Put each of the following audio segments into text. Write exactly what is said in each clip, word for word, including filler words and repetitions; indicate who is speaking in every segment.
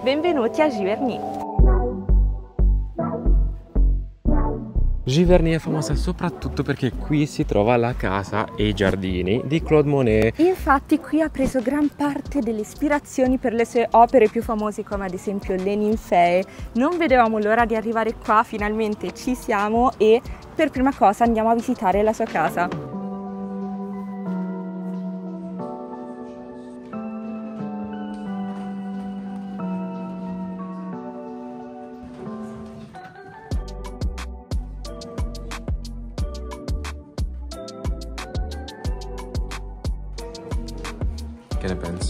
Speaker 1: benvenuti a Giverny.
Speaker 2: Giverny è famosa soprattutto perché qui si trova la casa e i giardini di Claude Monet.
Speaker 1: Infatti qui ha preso gran parte delle ispirazioni per le sue opere più famose, come ad esempio Le Ninfee. Non vedevamo l'ora di arrivare qua, finalmente ci siamo e per prima cosa andiamo a visitare la sua casa.
Speaker 2: Che ne pensi?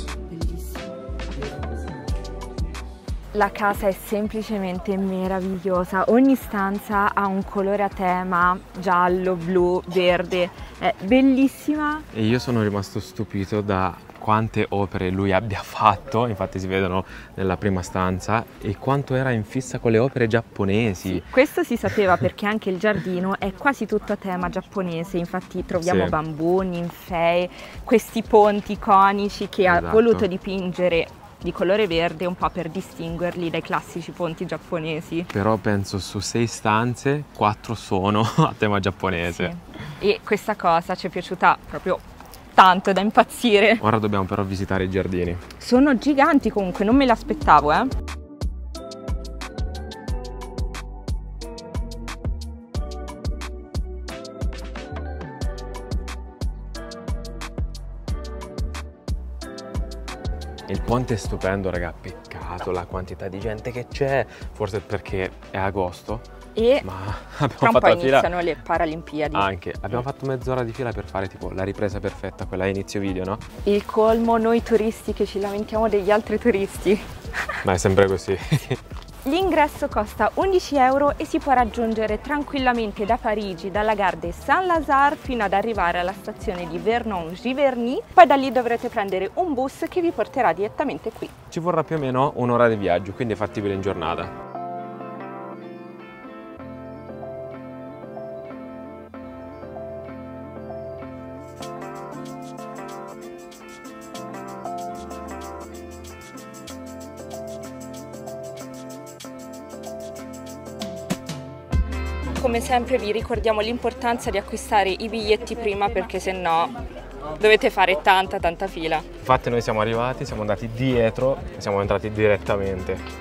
Speaker 1: La casa è semplicemente meravigliosa, ogni stanza ha un colore a tema, giallo, blu, verde, è bellissima.
Speaker 2: E io sono rimasto stupito da quante opere lui abbia fatto, infatti si vedono nella prima stanza, e quanto era in fissa con le opere giapponesi.
Speaker 1: Sì, questo si sapeva perché anche il giardino è quasi tutto a tema giapponese, infatti troviamo
Speaker 2: Sì.
Speaker 1: bambù, ninfee, questi ponti iconici che
Speaker 2: Esatto.
Speaker 1: ha voluto dipingere di colore verde un po' per distinguerli dai classici ponti giapponesi.
Speaker 2: Però penso su sei stanze, quattro sono a tema giapponese.
Speaker 1: Sì. E questa cosa ci è piaciuta proprio tanto, da impazzire.
Speaker 2: Ora dobbiamo però visitare i giardini.
Speaker 1: Sono giganti comunque, non me l'aspettavo, eh.
Speaker 2: Il ponte è stupendo, raga, peccato la quantità di gente che c'è, forse perché è agosto,
Speaker 1: E
Speaker 2: ma
Speaker 1: tra
Speaker 2: abbiamo
Speaker 1: un po'
Speaker 2: fatto la fila.
Speaker 1: iniziano le Paralimpiadi.
Speaker 2: Anche, abbiamo fatto mezz'ora di fila per fare tipo la ripresa perfetta, quella a inizio video, no?
Speaker 1: Il colmo, noi turisti che ci lamentiamo degli altri turisti.
Speaker 2: Ma è sempre così.
Speaker 1: L'ingresso costa undici euro e si può raggiungere tranquillamente da Parigi, dalla gare de Saint-Lazare fino ad arrivare alla stazione di Vernon-Giverny. Poi da lì dovrete prendere un bus che vi porterà direttamente qui.
Speaker 2: Ci vorrà più o meno un'ora di viaggio, quindi è fattibile in giornata.
Speaker 1: Come sempre vi ricordiamo l'importanza di acquistare i biglietti prima, perché se no dovete fare tanta tanta fila.
Speaker 2: Infatti noi siamo arrivati, siamo andati dietro e siamo entrati direttamente.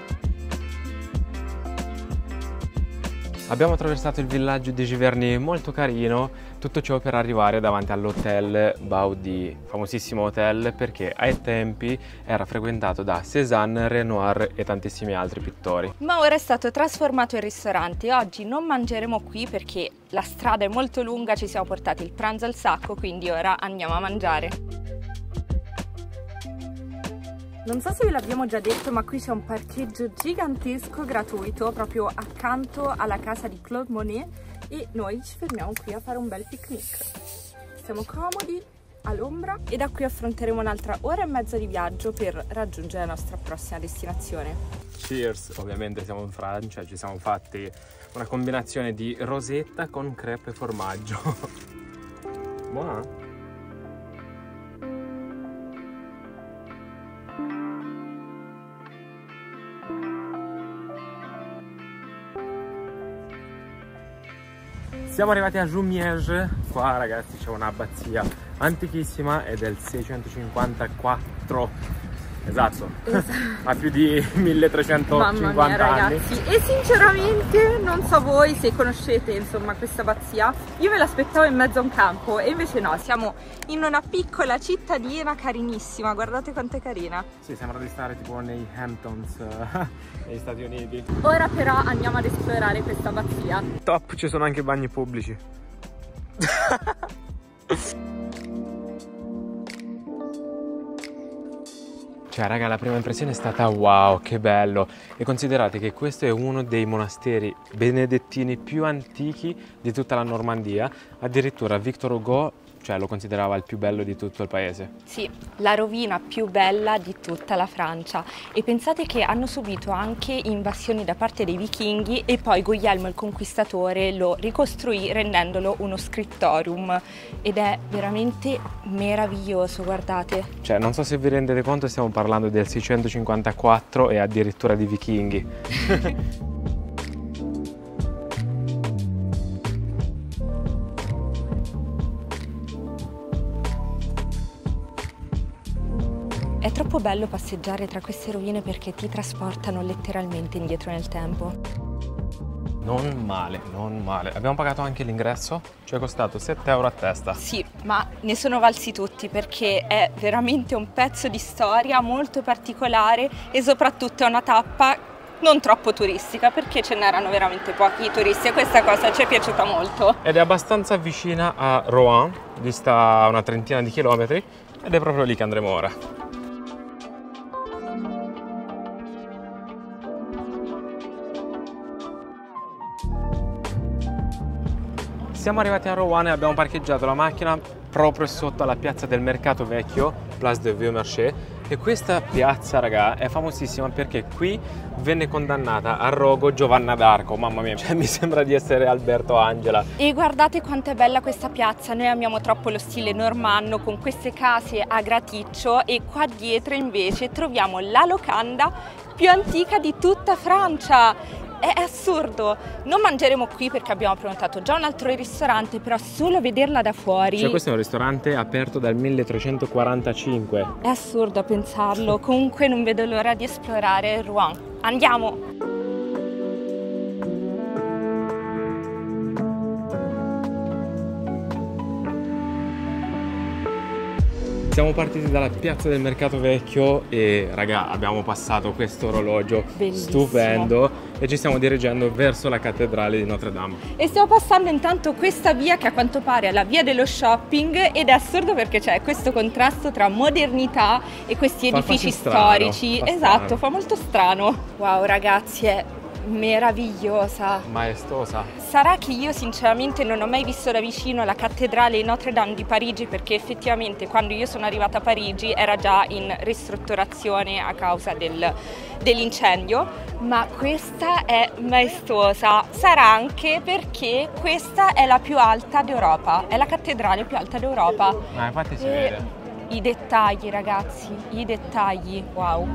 Speaker 2: Abbiamo attraversato il villaggio di Giverny, molto carino, tutto ciò per arrivare davanti all'hotel Baudì, famosissimo hotel perché ai tempi era frequentato da Cézanne, Renoir e tantissimi altri pittori.
Speaker 1: Ma ora è stato trasformato in ristorante. Oggi non mangeremo qui perché la strada è molto lunga, ci siamo portati il pranzo al sacco, quindi ora andiamo a mangiare. Non so se ve l'abbiamo già detto, ma qui c'è un parcheggio gigantesco gratuito proprio accanto alla casa di Claude Monet e noi ci fermiamo qui a fare un bel picnic. Siamo comodi all'ombra e da qui affronteremo un'altra ora e mezza di viaggio per raggiungere la nostra prossima destinazione.
Speaker 2: Cheers! Ovviamente siamo in Francia, ci siamo fatti una combinazione di rosetta con crepe e formaggio. Buona? Siamo arrivati a Jumièges, qua ragazzi c'è un'abbazia antichissima, è del seicentocinquantaquattro, esatto, esatto. Ha più di milletrecentocinquanta
Speaker 1: Mamma mia,
Speaker 2: anni.
Speaker 1: ragazzi, e sinceramente non so voi se conoscete insomma questa abbazia, io me l'aspettavo in mezzo a un campo e invece no, siamo in una piccola cittadina carinissima, guardate quanto è carina.
Speaker 2: Sì, sembra di stare tipo nei Hamptons, uh, negli Stati Uniti.
Speaker 1: Ora però andiamo ad esplorare questa abbazia.
Speaker 2: Top, ci sono anche bagni pubblici. Cioè raga, la prima impressione è stata wow, che bello. E considerate che questo è uno dei monasteri benedettini più antichi di tutta la Normandia. Addirittura Victor Hugo cioè lo considerava il più bello di tutto il paese.
Speaker 1: Sì, la rovina più bella di tutta la Francia. E pensate che hanno subito anche invasioni da parte dei vichinghi e poi Guglielmo il Conquistatore lo ricostruì rendendolo uno scriptorium ed è veramente meraviglioso, guardate.
Speaker 2: Cioè, non so se vi rendete conto, stiamo parlando del seicentocinquantaquattro e addirittura di vichinghi.
Speaker 1: È troppo bello passeggiare tra queste rovine perché ti trasportano letteralmente indietro nel tempo.
Speaker 2: Non male, non male. Abbiamo pagato anche l'ingresso, ci è costato sette euro a testa.
Speaker 1: Sì, ma ne sono valsi tutti perché è veramente un pezzo di storia molto particolare e soprattutto è una tappa non troppo turistica perché ce n'erano veramente pochi turisti e questa cosa ci è piaciuta molto.
Speaker 2: Ed è abbastanza vicina a Rouen, dista una trentina di chilometri ed è proprio lì che andremo ora. Siamo arrivati a Rouen e abbiamo parcheggiato la macchina proprio sotto alla piazza del mercato vecchio, Place de Vieux Marché, e questa piazza, raga, è famosissima perché qui venne condannata a rogo Giovanna d'Arco. Mamma mia, cioè, mi sembra di essere Alberto Angela.
Speaker 1: E guardate quanto è bella questa piazza, noi amiamo troppo lo stile normanno con queste case a graticcio e qua dietro invece troviamo la locanda più antica di tutta Francia. È assurdo, non mangeremo qui perché abbiamo prenotato già un altro ristorante, però solo vederla da fuori.
Speaker 2: Cioè questo è un ristorante aperto dal milletrecentoquarantacinque.
Speaker 1: È assurdo a pensarlo, comunque non vedo l'ora di esplorare Rouen. Andiamo!
Speaker 2: Siamo partiti dalla piazza del mercato vecchio e raga abbiamo passato questo orologio
Speaker 1: bellissimo,
Speaker 2: stupendo e ci stiamo dirigendo verso la cattedrale di Notre Dame.
Speaker 1: E stiamo passando intanto questa via che a quanto pare è la via dello shopping ed è assurdo perché c'è questo contrasto tra modernità e questi
Speaker 2: fa
Speaker 1: edifici
Speaker 2: strano,
Speaker 1: storici.
Speaker 2: fa
Speaker 1: Esatto,
Speaker 2: strano.
Speaker 1: fa molto strano. Wow ragazzi, è meravigliosa,
Speaker 2: maestosa.
Speaker 1: Sarà che io sinceramente non ho mai visto da vicino la cattedrale Notre Dame di Parigi perché effettivamente quando io sono arrivata a Parigi era già in ristrutturazione a causa del, dell'incendio, ma questa è maestosa. Sarà anche perché questa è la più alta d'Europa, è la cattedrale più alta d'Europa.
Speaker 2: Ma infatti si
Speaker 1: e
Speaker 2: vede.
Speaker 1: I dettagli ragazzi, i dettagli, wow.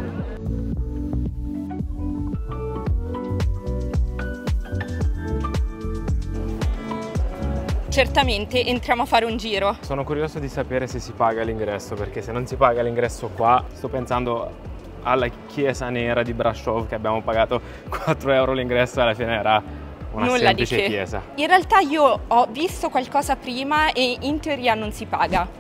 Speaker 1: Certamente entriamo a fare un giro.
Speaker 2: Sono curioso di sapere se si paga l'ingresso, perché se non si paga l'ingresso qua, sto pensando alla chiesa nera di Brașov che abbiamo pagato quattro euro l'ingresso e alla fine era una
Speaker 1: Nulla
Speaker 2: semplice
Speaker 1: di che.
Speaker 2: chiesa.
Speaker 1: In realtà io ho visto qualcosa prima e in teoria non si paga.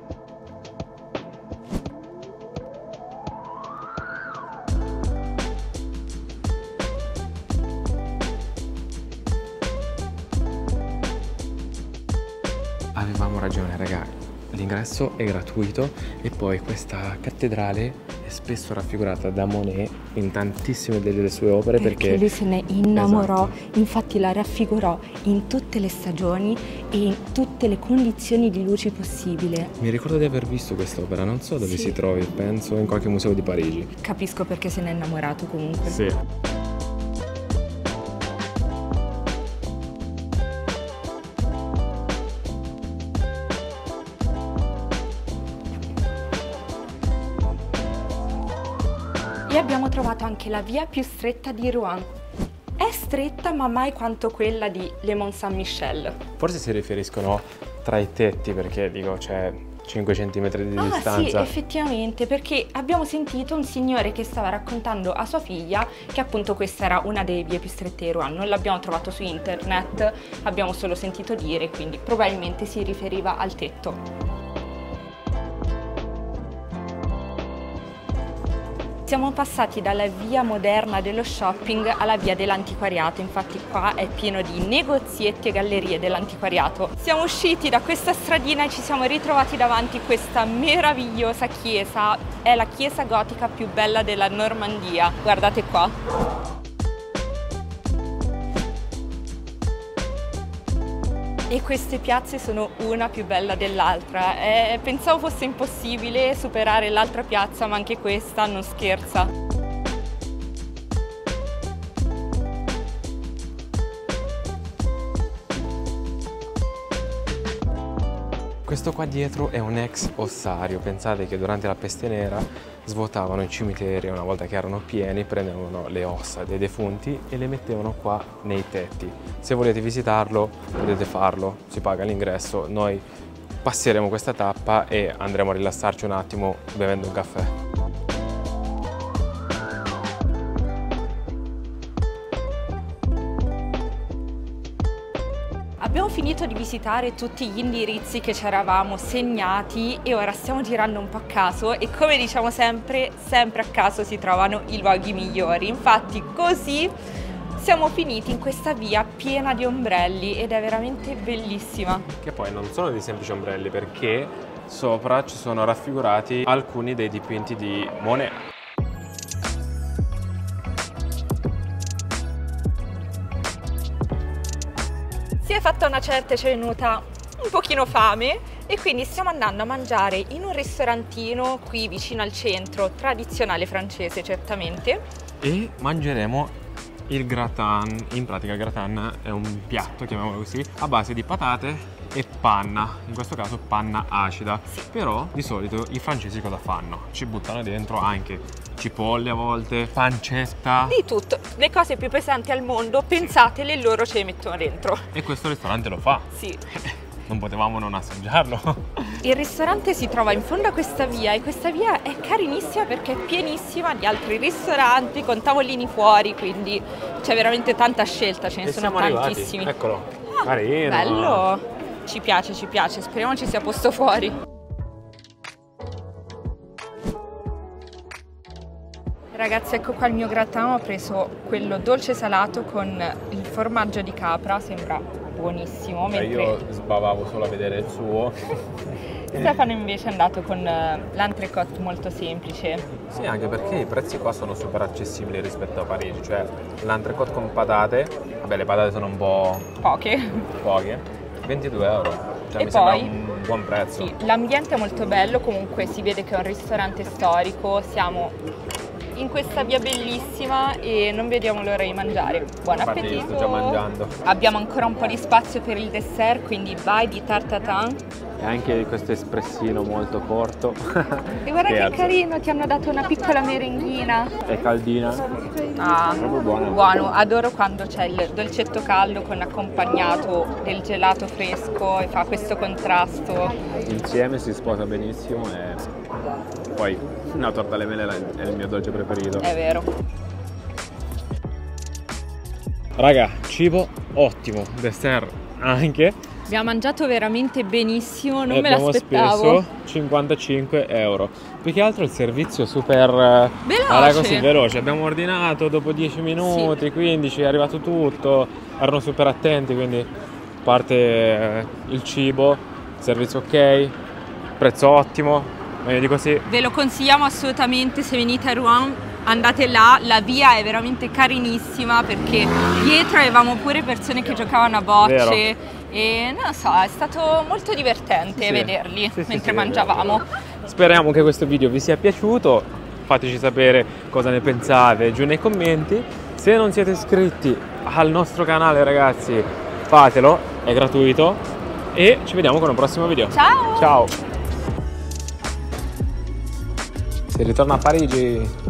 Speaker 2: Avevamo ragione raga, l'ingresso è gratuito e poi questa cattedrale è spesso raffigurata da Monet in tantissime delle sue opere perché,
Speaker 1: perché lui se ne innamorò,
Speaker 2: esatto.
Speaker 1: Infatti la raffigurò in tutte le stagioni e in tutte le condizioni di luci possibile.
Speaker 2: Mi ricordo di aver visto quest'opera, non so dove
Speaker 1: sì.
Speaker 2: si trovi, penso in qualche museo di Parigi.
Speaker 1: Capisco perché se n'è innamorato comunque.
Speaker 2: Sì.
Speaker 1: E abbiamo trovato anche la via più stretta di Rouen. È stretta ma mai quanto quella di Le Mont Saint-Michel.
Speaker 2: Forse si riferiscono tra i tetti perché dico c'è cinque centimetri di
Speaker 1: ah,
Speaker 2: distanza.
Speaker 1: Sì, effettivamente, perché abbiamo sentito un signore che stava raccontando a sua figlia che appunto questa era una delle vie più strette di Rouen. Non l'abbiamo trovato su internet, abbiamo solo sentito dire, quindi probabilmente si riferiva al tetto. Siamo passati dalla via moderna dello shopping alla via dell'antiquariato, infatti qua è pieno di negozietti e gallerie dell'antiquariato. Siamo usciti da questa stradina e ci siamo ritrovati davanti questa meravigliosa chiesa, è la chiesa gotica più bella della Normandia, guardate qua. e queste piazze sono una più bella dell'altra. Eh, pensavo fosse impossibile superare l'altra piazza, ma anche questa non scherza.
Speaker 2: Questo qua dietro è un ex ossario. Pensate che durante la peste nera svuotavano i cimiteri, una volta che erano pieni prendevano le ossa dei defunti e le mettevano qua nei tetti. Se volete visitarlo potete farlo, si paga l'ingresso. Noi passeremo questa tappa e andremo a rilassarci un attimo bevendo un caffè.
Speaker 1: Abbiamo finito di visitare tutti gli indirizzi che ci eravamo segnati e ora stiamo girando un po' a caso e, come diciamo sempre, sempre a caso si trovano i luoghi migliori. Infatti così siamo finiti in questa via piena di ombrelli ed è veramente bellissima.
Speaker 2: Che poi non sono dei semplici ombrelli, perché sopra ci sono raffigurati alcuni dei dipinti di Monet.
Speaker 1: Si è fatta una certa e ci è venuta un pochino fame e quindi stiamo andando a mangiare in un ristorantino qui vicino al centro, tradizionale francese certamente.
Speaker 2: E mangeremo il gratin. In pratica il gratin è un piatto, chiamiamolo così, a base di patate e panna, in questo caso panna acida. Sì. Però di solito i francesi cosa fanno? Ci buttano dentro anche cipolle a volte, pancetta,
Speaker 1: di tutto, le cose più pesanti al mondo, pensatele, loro ce le mettono dentro.
Speaker 2: E questo ristorante lo fa.
Speaker 1: Sì.
Speaker 2: Non potevamo non assaggiarlo.
Speaker 1: Il ristorante si trova in fondo a questa via e questa via è carinissima perché è pienissima di altri ristoranti con tavolini fuori, quindi c'è veramente tanta scelta, ce ne
Speaker 2: e
Speaker 1: sono
Speaker 2: siamo
Speaker 1: tantissimi.
Speaker 2: Arrivati. Eccolo,
Speaker 1: ah,
Speaker 2: carino.
Speaker 1: Bello, ci piace, ci piace, speriamo ci sia posto fuori. Ragazzi, ecco qua il mio gratin, ho preso quello dolce salato con il formaggio di capra, sembra buonissimo.
Speaker 2: Cioè,
Speaker 1: mentre
Speaker 2: io sbavavo solo a vedere il suo.
Speaker 1: Stefano invece è andato con l'entrecôte molto semplice.
Speaker 2: Sì, anche perché i prezzi qua sono super accessibili rispetto a Parigi, cioè l'entrecôte con patate, vabbè le patate sono un po'
Speaker 1: poche,
Speaker 2: poche, ventidue euro, cioè
Speaker 1: e
Speaker 2: mi
Speaker 1: poi,
Speaker 2: sembra un buon prezzo.
Speaker 1: Sì, l'ambiente è molto bello, comunque si vede che è un ristorante storico, siamo in questa via bellissima e non vediamo l'ora di mangiare. Buon appetito!
Speaker 2: Io sto già mangiando.
Speaker 1: Abbiamo ancora un po' di spazio per il dessert, quindi vai di tarte tatin.
Speaker 2: E anche questo espressino molto corto.
Speaker 1: E guarda che, che carino, ti hanno dato una piccola merenghina.
Speaker 2: È caldina.
Speaker 1: Ah,
Speaker 2: proprio buono.
Speaker 1: Buono, adoro quando c'è il dolcetto caldo con accompagnato del gelato fresco e fa questo contrasto.
Speaker 2: Insieme si sposa benissimo e poi una torta alle mele è il mio dolce preferito.
Speaker 1: È vero.
Speaker 2: Raga, cibo ottimo, dessert anche.
Speaker 1: Abbiamo mangiato veramente benissimo, non
Speaker 2: e
Speaker 1: me l'aspettavo.
Speaker 2: Abbiamo speso cinquantacinque euro. Più che altro il servizio super
Speaker 1: veloce.
Speaker 2: Era così veloce. Abbiamo ordinato dopo dieci minuti, sì. quindici, è arrivato tutto. Erano super attenti, quindi a parte eh, il cibo, servizio ok, prezzo ottimo, meglio di così.
Speaker 1: Ve lo consigliamo assolutamente se venite a Rouen. Andate là, la via è veramente carinissima perché dietro avevamo pure persone che giocavano a bocce. Vero. E non lo so, è stato molto divertente sì, vederli sì, mentre sì, mangiavamo.
Speaker 2: Speriamo che questo video vi sia piaciuto, fateci sapere cosa ne pensate giù nei commenti. Se non siete iscritti al nostro canale ragazzi, fatelo, è gratuito e ci vediamo con un prossimo video.
Speaker 1: Ciao!
Speaker 2: Ciao! Si ritorna a Parigi!